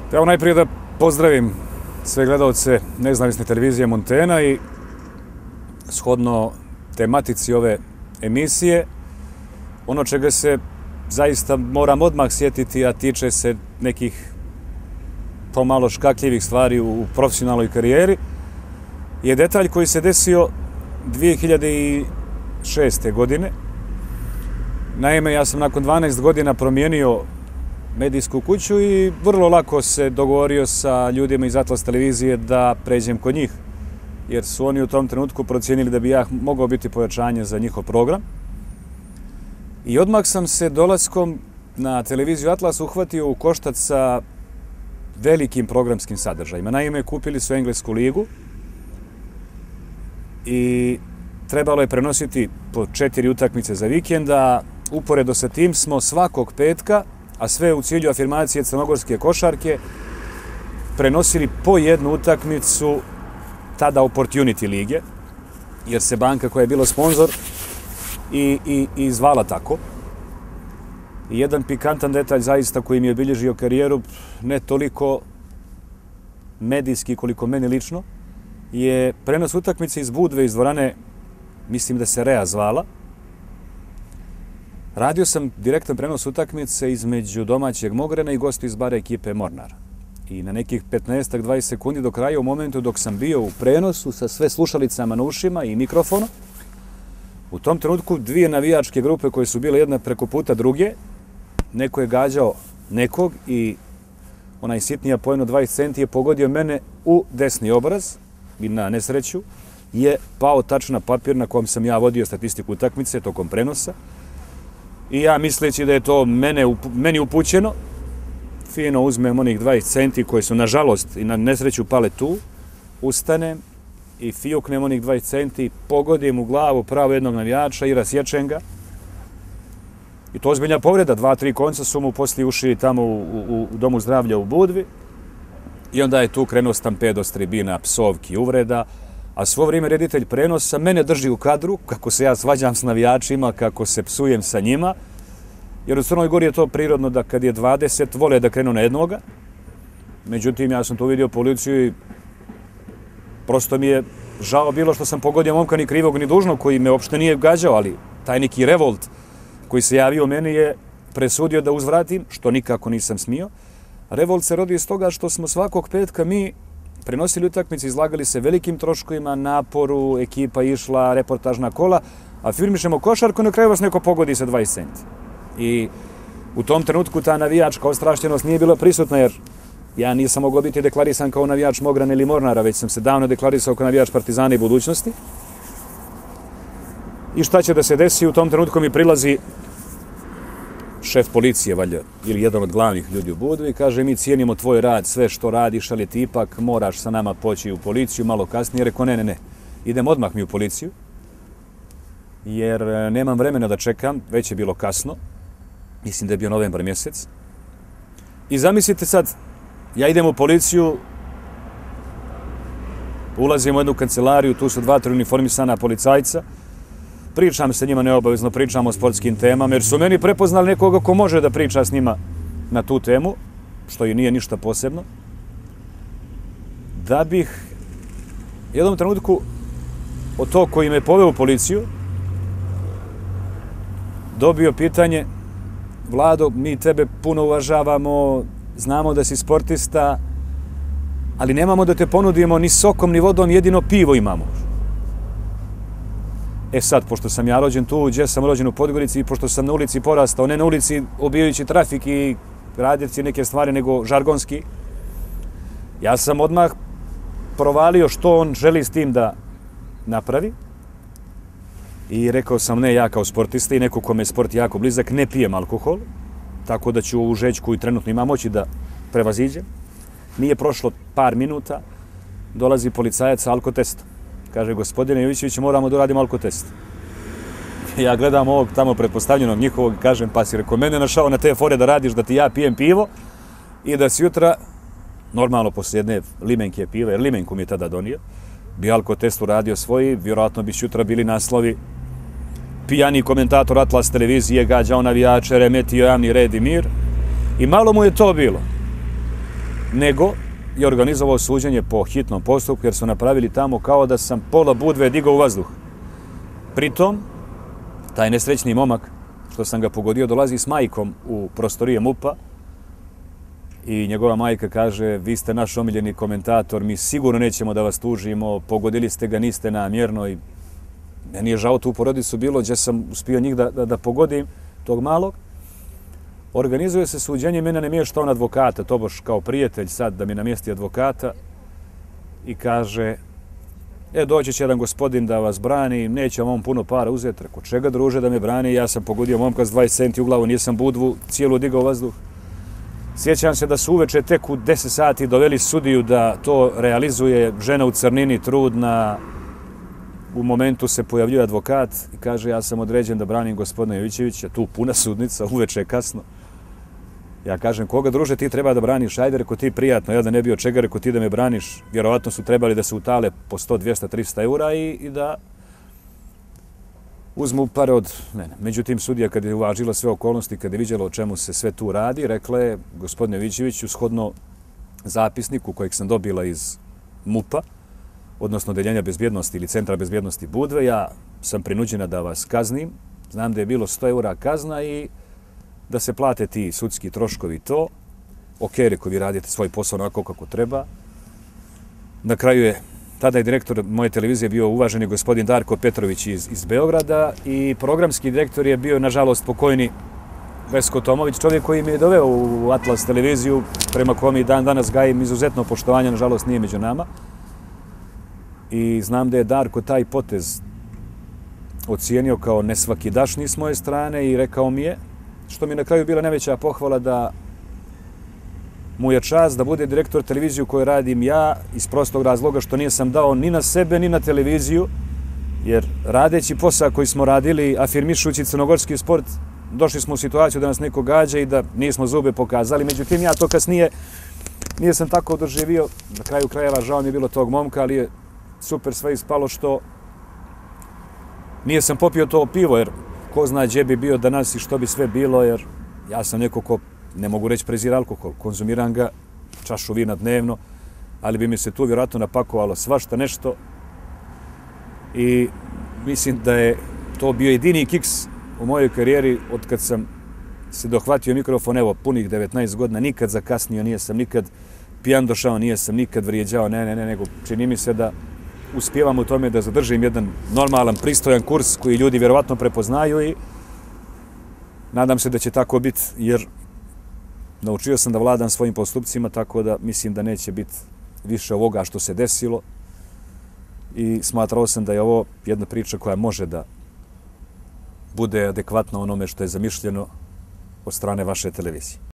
Evo najprije da pozdravim sve gledalce nezavisne televizije Montena i shodno tematici ove emisije, ono čega se zaista moram odmah sjetiti, a tiče se nekih pomalo škakljivih stvari u profesionalnoj karijeri, je detalj koji se desio 2006. godine. Naime, ja sam nakon 12 godina promijenio medijsku kuću i vrlo lako se dogovorio sa ljudima iz Atlas televizije da pređem kod njih, jer su oni u tom trenutku procijenili da bi ja mogao biti pojačanje za njihov program. I odmah sam se dolaskom na televiziju Atlas uhvatio u koštac sa velikim programskim sadržajima. Naime, kupili su Englesku ligu i trebalo je prenositi po 4 utakmice za vikenda. Uporedo sa tim smo svakog petka, a sve u cilju afirmacije crnogorske košarke, prenosili po jednu utakmicu tada Opportunity lige, jer se banka koja je bila sponzor i zvala tako. I jedan pikantan detalj zaista koji mi je obilježio karijeru, ne toliko medijski koliko meni lično, je prenos utakmice iz Budve, iz dvorane, mislim da se Rea zvala. Radio sam direktan prenos utakmice između domaćeg Mogrena i gosta iz bara ekipe Mornar. I na nekih 15-20 sekundi do kraja, u momentu dok sam bio u prenosu sa sve slušalicama na ušima i mikrofonom, u tom trenutku dvije navijačke grupe koje su bile jedna preko puta druge, neko je gađao nekog i onaj sitnija poen od 20 centi je pogodio mene u desni obraz i na nesreću je pao tačno na papir na kojem sam ja vodio statistiku utakmice tokom prenosa. I ja misleći da je to meni upućeno, fino uzmem onih 20 centi koji su nažalost i na nesreću pale tu, ustanem i fijuknem onih 20 centi, pogodim u glavu pravo jednog navijača i rasječem ga. I to ozbiljna povreda, 2-3 konca su mu poslije ušili tamo u domu zdravlja u Budvi. I onda je tu krenuo stampedo stribina, psovki, uvreda, a svo vrijeme reditelj prenosa mene drži u kadru, kako se ja svađam s navijačima, kako se psujem sa njima, jer u Crnoj Gori je to prirodno da kad je 20, vole da krenu na jednoga. Međutim, ja sam tu vidio policiju i prosto mi je žao bilo što sam pogodio momka ni krivog ni dužnog koji me uopšte nije gađao, ali taj neki revolt koji se javio meni je presudio da uzvratim, što nikako nisam smio. Revolt se rodi iz toga što smo svakog petka mi prenosili utakmice, izlagali se velikim troškovima, naporu, ekipa išla, reportažna kola, a firmišemo košarku, na kraju vas neko pogodi sa 20 centi. I u tom trenutku ta navijačka ostrašćenost nije bila prisutna, jer ja nisam mogao biti deklarisan kao navijač Mograna ili Mornara, već sam se davno deklarisao kao navijač Partizana i Budućnosti. I šta će da se desi? U tom trenutku mi prilazi šef policije, valjda, ili jedan od glavnih ljudi u Budvi, kaže mi cijenimo tvoj rad, sve što radiš, ali ti ipak moraš sa nama poći u policiju malo kasnije. Rekao ne, idem odmah mi u policiju, jer nemam vremena da čekam, već je bilo kasno, mislim da je bio novembar mjesec. I zamislite sad, ja idem u policiju, ulazim u jednu kancelariju, tu su 2-3 uniformisana policajca, pričam sa njima neobavezno, pričam o sportskim temama, jer su meni prepoznali nekoga ko može da priča s njima na tu temu, što i nije ništa posebno, da bih u jednom trenutku od tog koji me poveo u policiju dobio pitanje: Vlado, mi tebe puno uvažavamo, znamo da si sportista, ali nemamo da te ponudimo ni sokom, ni vodom, jedino pivo imamo. E sad, pošto sam ja rođen tu, gdje sam rođen u Podgorici, i pošto sam na ulici porastao, ne na ulici obijajući trafik i radeći neke stvari, nego žargonski, ja sam odmah provalio što on želi s tim da napravi. I rekao sam ne, ja kao sportista i neko kome je sport jako blizak, ne pijem alkohol, tako da ću ovu žeđ koju trenutno imam moći da prevaziđem. Nije prošlo par minuta, dolazi policajac sa alkotestom. Kaže, gospodine Jovićević, moramo da uradimo alkotest. Ja gledam ovog tamo pretpostavljenog njihovog i kažem, pa si rekao, mene našao na te fore da radiš, da ti ja pijem pivo i da si jutra, normalno poslije jedne limenke piva, jer limenku mi je tada donio, bi alkotest uradio svoji, vjerojatno bi jutra bili naslovi: pijani komentator Atlas televizije gađao navijače, remetio javni red i mir. I malo mu je to bilo. nego je organizovao suđenje po hitnom postupku jer su napravili tamo kao da sam pola Budve digao u vazduh. Pritom, taj nesrećni momak, što sam ga pogodio, dolazi s majkom u prostorije MUP-a i njegova majka kaže: vi ste naš omiljeni komentator, mi sigurno nećemo da vas tužimo, pogodili ste ga, niste namjerno. I meni je žao tu porodicu bilo gdje sam uspio njih da pogodim, tog malog. Organizuje se suđenje, mene namješta on advokata, tobož kao prijatelj sad da mi namjesti advokata i kaže: doći će jedan gospodin da vas brani, neće vam on puno para uzeti. Reko: čega druže da me brani, ja sam pogodio momka s 20 centi u glavu, nisam Budvu cijelu digao vazduh. Sjećam se da su uveče tek u 10 sati doveli sudiju da to realizuje, žena u crnini, trudna. U momentu se pojavljuje advokat i kaže: ja sam određen da branim gospodina Jovićevića, tu puna sudnica, uveče je kasno. Ja kažem: koga druže ti treba da braniš? Ajde, reko ti prijatno, ja da ne bi od čega, reko ti da me braniš. Vjerovatno su trebali da se utale po 100, 200, 300 eura i da uzmu pare od mene. Međutim, sudija kad je uvažila sve okolnosti, kad je vidjela o čemu se sve tu radi, rekla je: gospodine Jovićeviću, shodno zapisniku kojeg sam dobila iz MUP-a, odnosno Odeljenja bezbjednosti ili Centra bezbjednosti Budve, ja sam prinuđena da vas kaznim. Znam da je bilo 100 eura kazna i da se plate ti sudski troškovi to. Ok, reko, vi radite svoj posao onako kako treba. Na kraju je tada je direktor moje televizije bio uvaženi gospodin Darko Petrović iz Beograda i programski direktor je bio, nažalost, pokojni Vesko Tomović, čovjek koji mi je doveo u Atlas televiziju, prema kom i dan danas gajim izuzetno poštovanje, nažalost nije među nama. I znam da je Darko taj potez ocijenio kao nesvakidašnji s moje strane i rekao mi je, što mi je na kraju bila najveća pohvala, da mu je čast da bude direktor televiziju koju radim ja iz prostog razloga što nisam dao ni na sebe ni na televiziju, jer radeći posao koji smo radili, afirmišući crnogorski sport, došli smo u situaciju da nas neko gađa i da nismo zube pokazali. Međutim, ja to kasnije nisam tako doživio. Na kraju krajeva žao mi je bilo tog momka, ali je super sve ispalo što nisam popio to pivo, jer ko zna gdje bi bio danas i što bi sve bilo, jer ja sam neko ko, ne mogu reći prezira alkohol, konzumiram ga, čašu vina dnevno, ali bi mi se tu vjerojatno napakovalo svašta nešto i mislim da je to bio jedini kiks u mojoj karijeri od kad sam se dohvatio mikrofon, evo, punih 19 godina, nikad zakasnio, nisam nikad pijan došao, nisam nikad vrijeđao, nego čini mi se da uspijevam u tome da zadržim jedan normalan, pristojan kurs koji ljudi vjerovatno prepoznaju i nadam se da će tako biti, jer naučio sam da vladam svojim postupcima, tako da mislim da neće biti više ovoga što se desilo i smatrao sam da je ovo jedna priča koja može da bude adekvatna onome što je zamišljeno od strane vaše televizije.